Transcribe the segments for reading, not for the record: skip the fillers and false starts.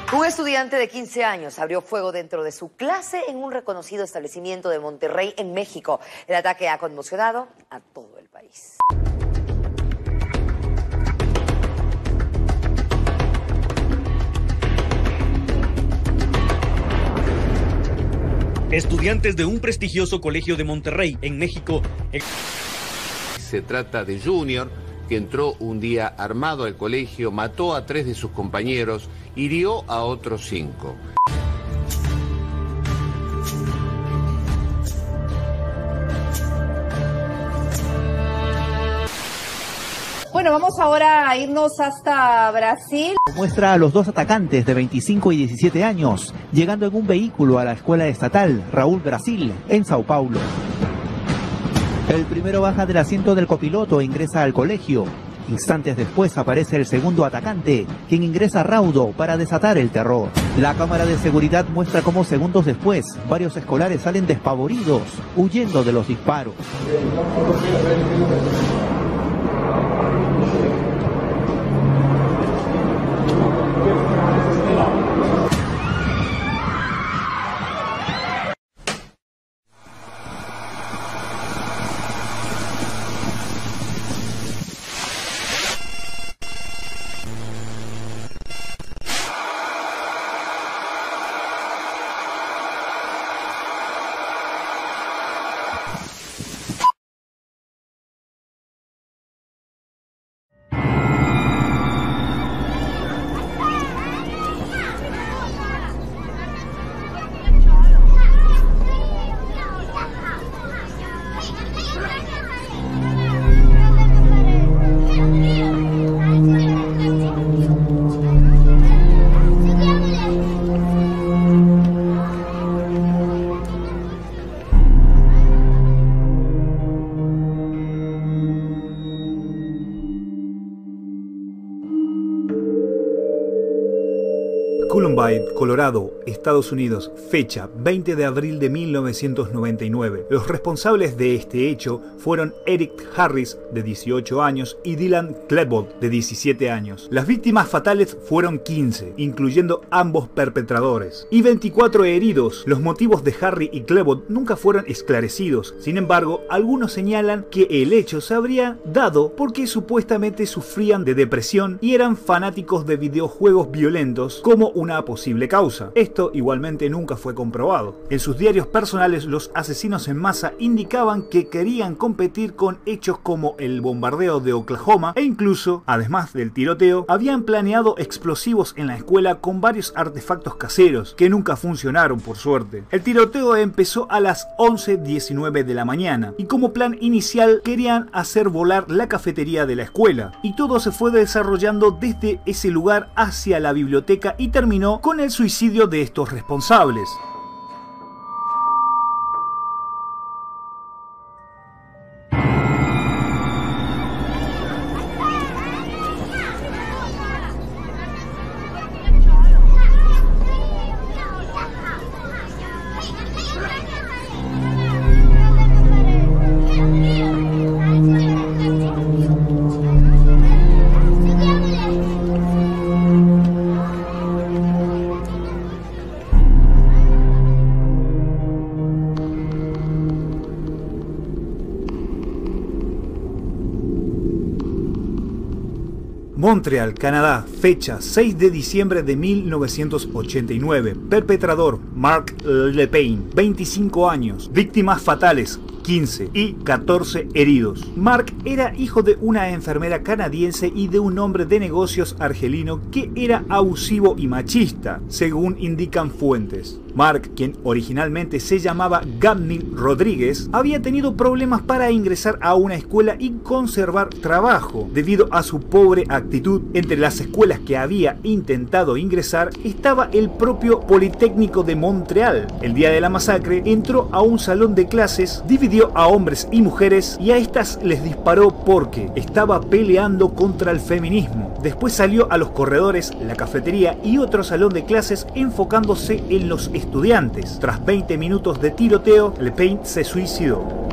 Un estudiante de 15 años abrió fuego dentro de su clase en un reconocido establecimiento de Monterrey, en México. El ataque ha conmocionado a todo el país. Estudiantes de un prestigioso colegio de Monterrey, en México. Se trata de Junior, que entró un día armado al colegio, mató a 3 de sus compañeros, hirió a otros 5. Bueno, vamos ahora a irnos hasta Brasil. Muestra a los 2 atacantes de 25 y 17 años llegando en un vehículo a la escuela estatal Raúl Brasil, en Sao Paulo. El primero baja del asiento del copiloto e ingresa al colegio. Instantes después aparece el segundo atacante, quien ingresa raudo para desatar el terror. La cámara de seguridad muestra cómo segundos después varios escolares salen despavoridos, huyendo de los disparos. Columbine, Colorado, Estados Unidos, fecha 20 de abril de 1999. Los responsables de este hecho fueron Eric Harris, de 18 años, y Dylan Klebold, de 17 años. Las víctimas fatales fueron 15, incluyendo ambos perpetradores, y 24 heridos. Los motivos de Harry y Klebold nunca fueron esclarecidos. Sin embargo, algunos señalan que el hecho se habría dado porque supuestamente sufrían de depresión y eran fanáticos de videojuegos violentos como una posible causa. Esto igualmente nunca fue comprobado. En sus diarios personales, los asesinos en masa indicaban que querían competir con hechos como el bombardeo de Oklahoma e incluso, además del tiroteo, habían planeado explosivos en la escuela con varios artefactos caseros que nunca funcionaron, por suerte. El tiroteo empezó a las 11:19 de la mañana y como plan inicial querían hacer volar la cafetería de la escuela, y todo se fue desarrollando desde ese lugar hacia la biblioteca y terminó con el suicidio de estos responsables. Montreal, Canadá, fecha 6 de diciembre de 1989. Perpetrador, Mark LePain, 25 años. Víctimas fatales, 15 y 14 heridos. Mark era hijo de una enfermera canadiense y de un hombre de negocios argelino que era abusivo y machista, según indican fuentes. Mark, quien originalmente se llamaba Gavin Rodríguez, había tenido problemas para ingresar a una escuela y conservar trabajo debido a su pobre actitud. Entre las escuelas que había intentado ingresar estaba el propio Politécnico de Montreal. El día de la masacre entró a un salón de clases, dividió a hombres y mujeres y a estas les disparó porque estaba peleando contra el feminismo. Después salió a los corredores, la cafetería y otro salón de clases enfocándose en los estudiantes. Tras 20 minutos de tiroteo, LePain se suicidó.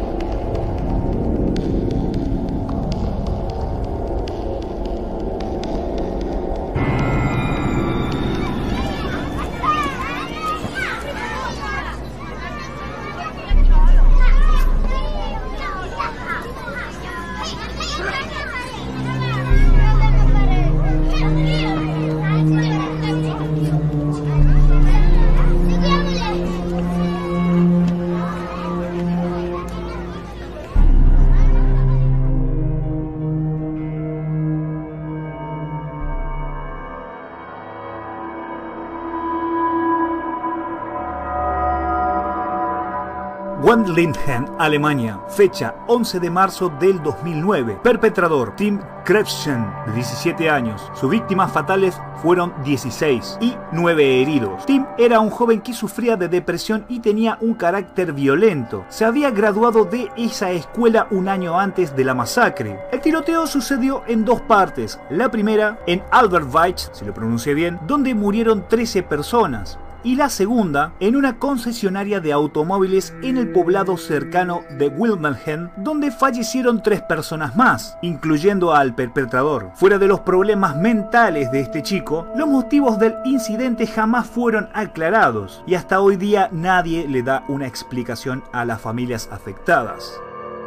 Wendlingen, Alemania. Fecha 11 de marzo del 2009. Perpetrador Tim Krebschen, de 17 años. Sus víctimas fatales fueron 16 y 9 heridos. Tim era un joven que sufría de depresión y tenía un carácter violento. Se había graduado de esa escuela un año antes de la masacre. El tiroteo sucedió en dos partes. La primera en Albertwijk, si lo pronuncié bien, donde murieron 13 personas. Y la segunda en una concesionaria de automóviles en el poblado cercano de Wendlingen, donde fallecieron 3 personas más, incluyendo al perpetrador. Fuera de los problemas mentales de este chico, los motivos del incidente jamás fueron aclarados y hasta hoy día nadie le da una explicación a las familias afectadas.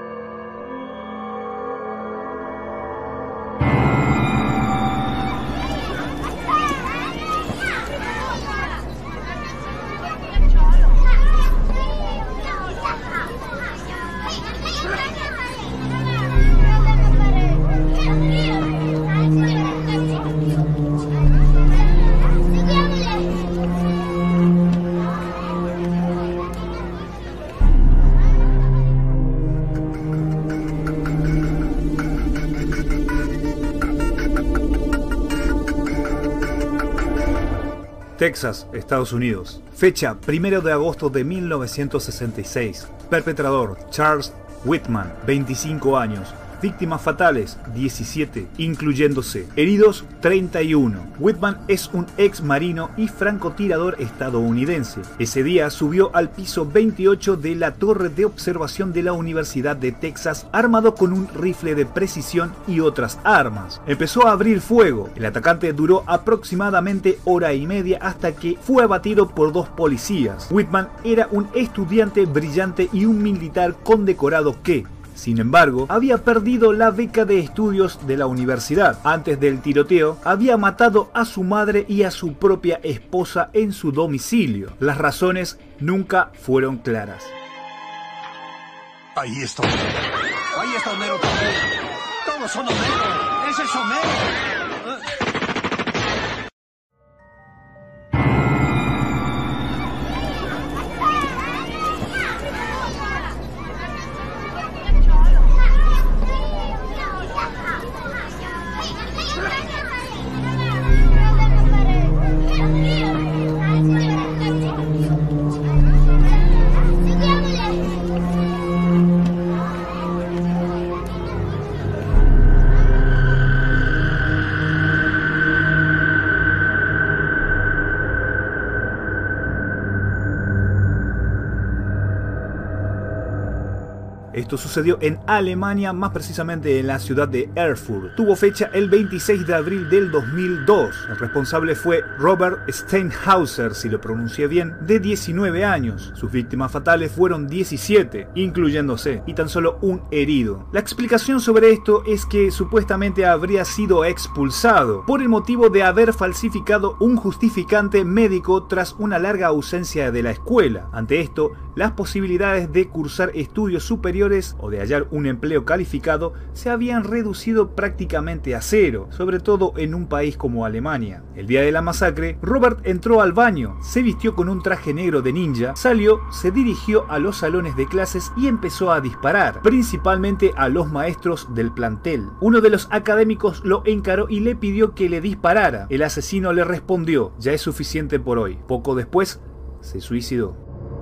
Texas, Estados Unidos. Fecha 1 de agosto de 1966. Perpetrador Charles Whitman, 25 años. Víctimas fatales 17, incluyéndose. Heridos 31. Whitman es un ex marino y francotirador estadounidense. Ese día subió al piso 28 de la torre de observación de la Universidad de Texas armado con un rifle de precisión y otras armas. Empezó a abrir fuego. El atacante duró aproximadamente hora y media hasta que fue abatido por 2 policías. Whitman era un estudiante brillante y un militar condecorado que, sin embargo, había perdido la beca de estudios de la universidad. Antes del tiroteo, había matado a su madre y a su propia esposa en su domicilio. Las razones nunca fueron claras. Ahí está. Ahí está Homero también. Todos son Homero. Ese es Homero. Esto sucedió en Alemania, más precisamente en la ciudad de Erfurt. Tuvo fecha el 26 de abril del 2002. El responsable fue Robert Steinhauser, si lo pronuncié bien, de 19 años. Sus víctimas fatales fueron 17, incluyéndose, y tan solo un herido. La explicación sobre esto es que supuestamente habría sido expulsado por el motivo de haber falsificado un justificante médico tras una larga ausencia de la escuela. Ante esto, las posibilidades de cursar estudios superiores o de hallar un empleo calificado se habían reducido prácticamente a cero, sobre todo en un país como Alemania. El día de la masacre, Robert entró al baño, se vistió con un traje negro de ninja, salió, se dirigió a los salones de clases y empezó a disparar, principalmente a los maestros del plantel. Uno de los académicos lo encaró y le pidió que le disparara. El asesino le respondió: "Ya es suficiente por hoy". Poco después, se suicidó.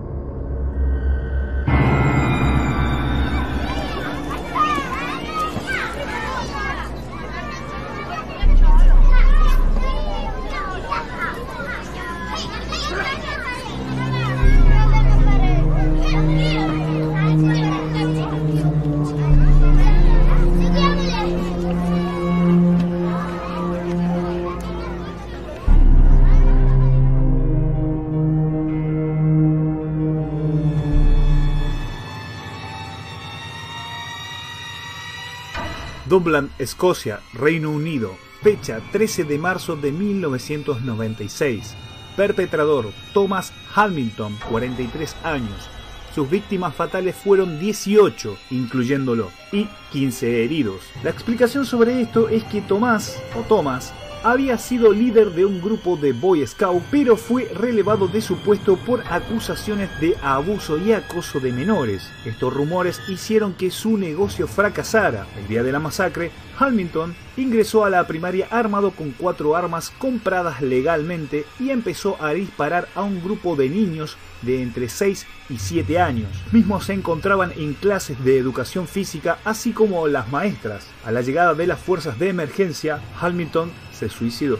Dublin, Escocia, Reino Unido. Fecha 13 de marzo de 1996. Perpetrador Thomas Hamilton, 43 años. Sus víctimas fatales fueron 18, incluyéndolo, y 15 heridos. La explicación sobre esto es que Thomas había sido líder de un grupo de Boy Scout, pero fue relevado de su puesto por acusaciones de abuso y acoso de menores. Estos rumores hicieron que su negocio fracasara. El día de la masacre, Hamilton ingresó a la primaria armado con 4 armas compradas legalmente y empezó a disparar a un grupo de niños de entre 6 y 7 años. Mismos se encontraban en clases de educación física, así como las maestras. A la llegada de las fuerzas de emergencia, Hamilton se suicidó.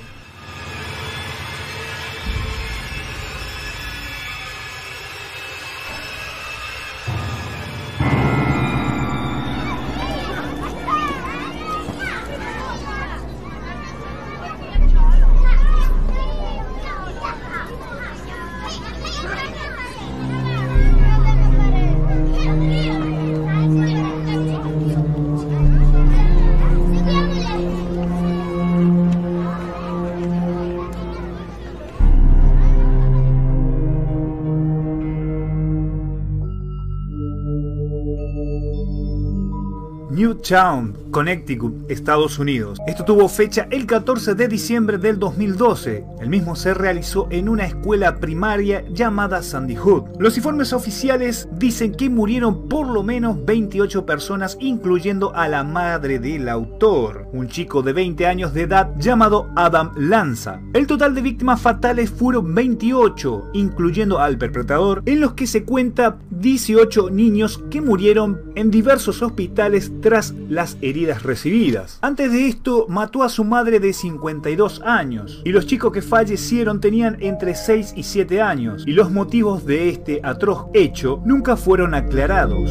Newtown, Connecticut, Estados Unidos. Esto tuvo fecha el 14 de diciembre del 2012. El mismo se realizó en una escuela primaria llamada Sandy Hook. Los informes oficiales dicen que murieron por lo menos 28 personas, incluyendo a la madre del autor, un chico de 20 años de edad llamado Adam Lanza. El total de víctimas fatales fueron 28, incluyendo al perpetrador, en los que se cuenta 18 niños que murieron en diversos hospitales tras las heridas recibidas. Antes de esto, mató a su madre de 52 años, y los chicos que fallecieron tenían entre 6 y 7 años, y los motivos de este atroz hecho nunca fueron aclarados.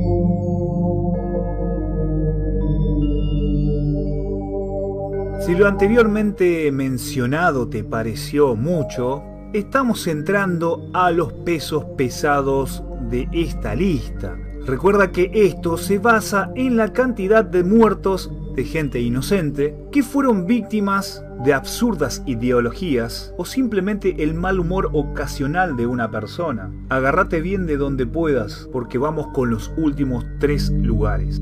Si lo anteriormente mencionado te pareció mucho, estamos entrando a los pesos pesados de esta lista. Recuerda que esto se basa en la cantidad de muertos de gente inocente que fueron víctimas de absurdas ideologías o simplemente el mal humor ocasional de una persona. Agárrate bien de donde puedas, porque vamos con los últimos 3 lugares.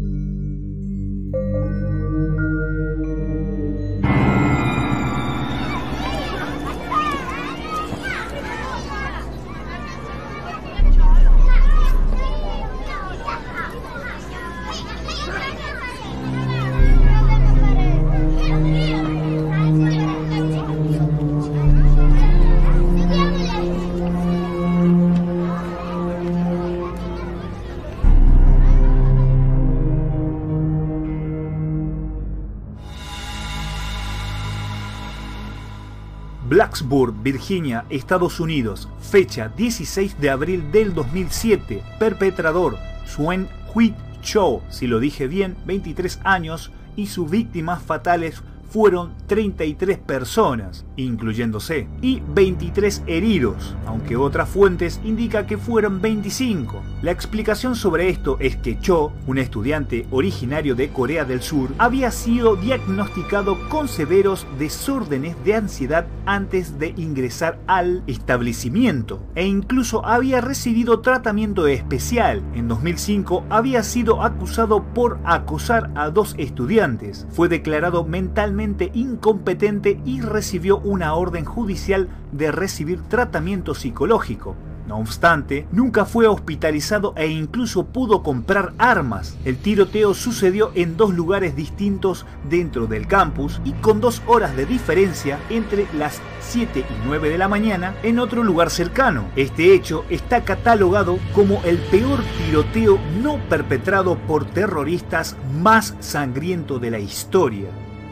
Blacksburg, Virginia, Estados Unidos. Fecha 16 de abril del 2007. Perpetrador Swen Huit Cho, si lo dije bien, 23 años, y sus víctimas fatales fueron 33 personas, incluyéndose, y 23 heridos, aunque otras fuentes indican que fueron 25. La explicación sobre esto es que Cho, un estudiante originario de Corea del Sur, había sido diagnosticado con severos desórdenes de ansiedad antes de ingresar al establecimiento, e incluso había recibido tratamiento especial. En 2005 había sido acusado por acosar a 2 estudiantes. Fue declarado mentalmente incompetente y recibió una orden judicial de recibir tratamiento psicológico. No obstante, nunca fue hospitalizado e incluso pudo comprar armas. El tiroteo sucedió en 2 lugares distintos dentro del campus y con 2 horas de diferencia entre las 7 y 9 de la mañana en otro lugar cercano. Este hecho está catalogado como el peor tiroteo no perpetrado por terroristas más sangriento de la historia.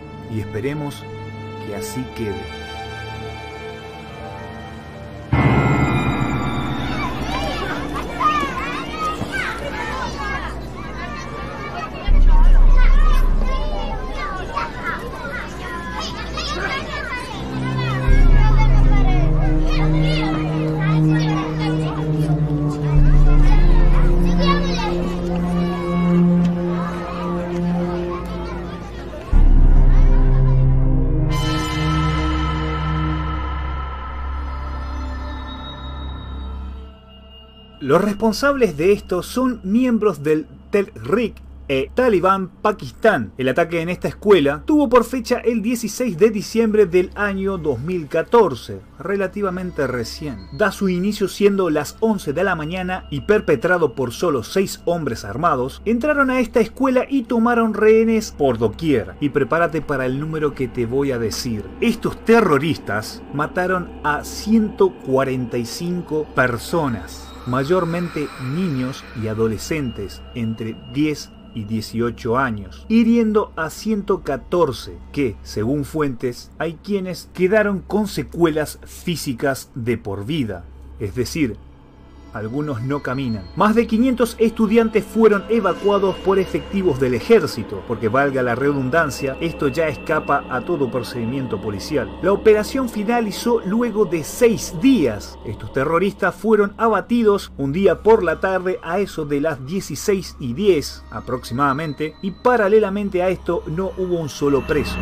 Y esperemos que así quede. Los responsables de esto son miembros del Tel Rik, e Talibán Pakistán. El ataque en esta escuela tuvo por fecha el 16 de diciembre del año 2014, relativamente recién. Da su inicio siendo las 11 de la mañana y perpetrado por solo 6 hombres armados, entraron a esta escuela y tomaron rehenes por doquier. Y prepárate para el número que te voy a decir. Estos terroristas mataron a 145 personas, mayormente niños y adolescentes entre 10 y 18 años, hiriendo a 114 que, según fuentes, hay quienes quedaron con secuelas físicas de por vida, es decir, algunos no caminan. Más de 500 estudiantes fueron evacuados por efectivos del ejército, porque valga la redundancia, esto ya escapa a todo procedimiento policial. La operación finalizó luego de 6 días. Estos terroristas fueron abatidos un día por la tarde a eso de las 16:10 aproximadamente, y paralelamente a esto no hubo un solo preso.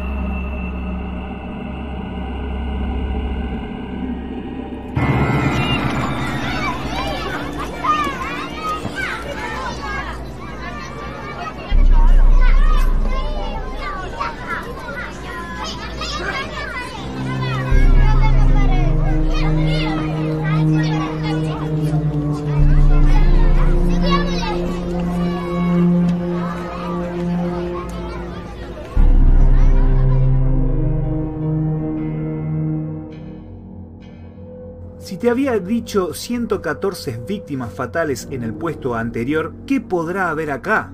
Si te había dicho 114 víctimas fatales en el puesto anterior, ¿qué podrá haber acá?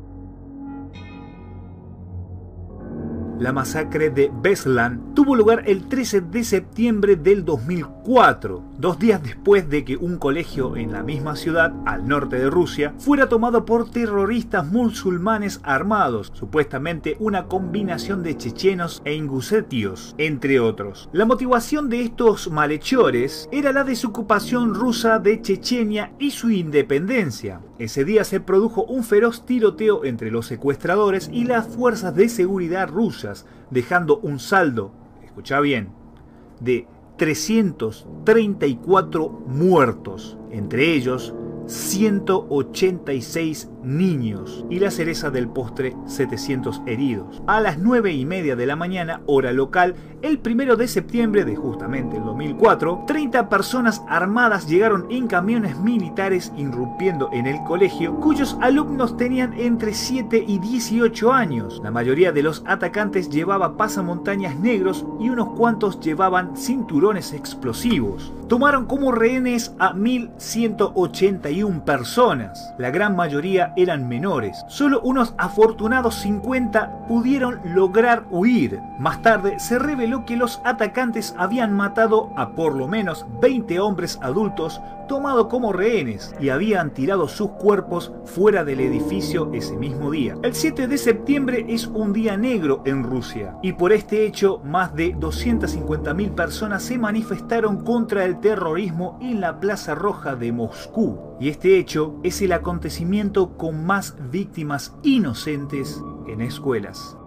La masacre de Beslan tuvo lugar el 13 de septiembre del 2004, 2 días después de que un colegio en la misma ciudad, al norte de Rusia, fuera tomado por terroristas musulmanes armados, supuestamente una combinación de chechenos e ingusetios, entre otros. La motivación de estos malhechores era la desocupación rusa de Chechenia y su independencia. Ese día se produjo un feroz tiroteo entre los secuestradores y las fuerzas de seguridad rusas, dejando un saldo, escucha bien, de 334 muertos, entre ellos 186 niños y la cereza del postre, 700 heridos. A las 9:30 de la mañana, hora local, el 1 de septiembre de justamente el 2004, 30 personas armadas llegaron en camiones militares irrumpiendo en el colegio, cuyos alumnos tenían entre 7 y 18 años. La mayoría de los atacantes llevaba pasamontañas negros y unos cuantos llevaban cinturones explosivos. Tomaron como rehenes a 1.181 personas. La gran mayoría eran menores. Solo unos afortunados 50 pudieron lograr huir. Más tarde se reveló que los atacantes habían matado a por lo menos 20 hombres adultos tomado como rehenes y habían tirado sus cuerpos fuera del edificio ese mismo día. El 7 de septiembre es un día negro en Rusia y por este hecho más de 250.000 personas se manifestaron contra el terrorismo en la Plaza Roja de Moscú. Y este hecho es el acontecimiento con más víctimas inocentes en escuelas.